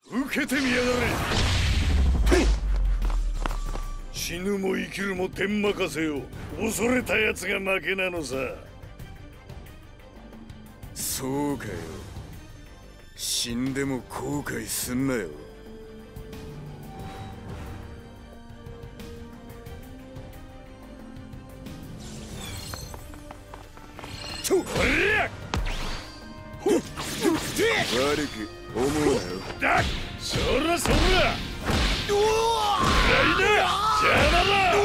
受けてみやがれ。死ぬも生きるも天任せよ。恐れたやつが負けなのさ。 そうかよ。死んでも後悔すんなよ。悪く思うなよ。 だっ、そらそら。ライダー、邪魔だ。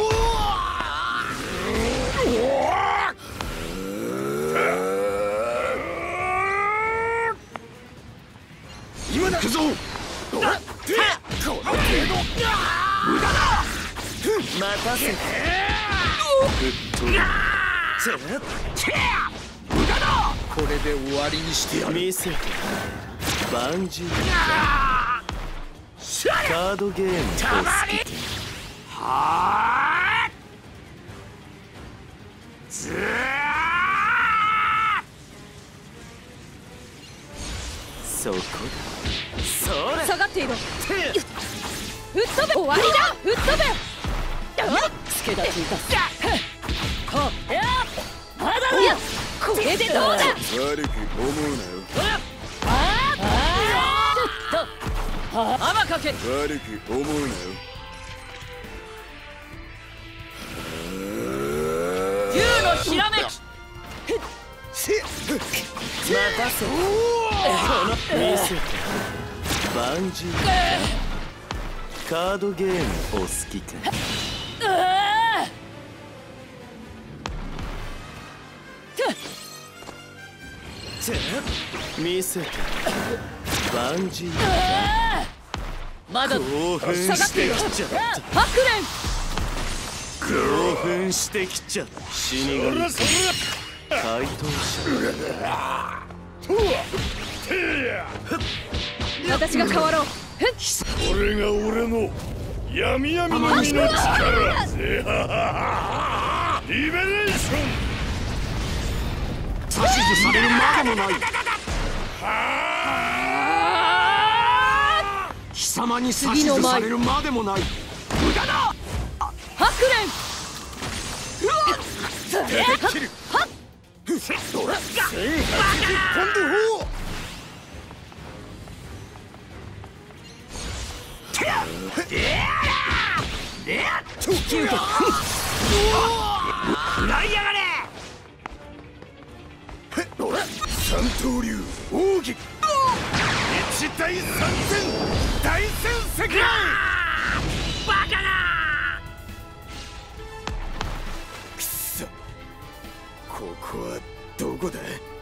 今だ。行くぞ。この程度無駄だ。待たせて。無駄だ。これで終わりにしてやる。見せて。バンジーカードゲームを好きで。はあ。そこだ。それ。 下がっていろ。吹っ飛べ。終わりだ。吹っ飛べ。助太刀いた。まだだ。いや、これでどうだ。 悪く思うなよ。 甘かけ。 悪く思うなよ。 竜のひらめき。 待たせ。見せて。バンジーカードゲームお好きか。見せて。バンジーまだ興奮してきちゃった。 ハクレン。 興奮してきちゃった。死神怪盗者。 私が変わろう。 これが俺の闇闇の実の力。リベレーション。 指図されるまでもない。貴様に指図されるまでもない。無駄だ。 ハクレン。 三刀流奥義一大三戦大戦世界。 バカな。 くそ、ここはどこだ。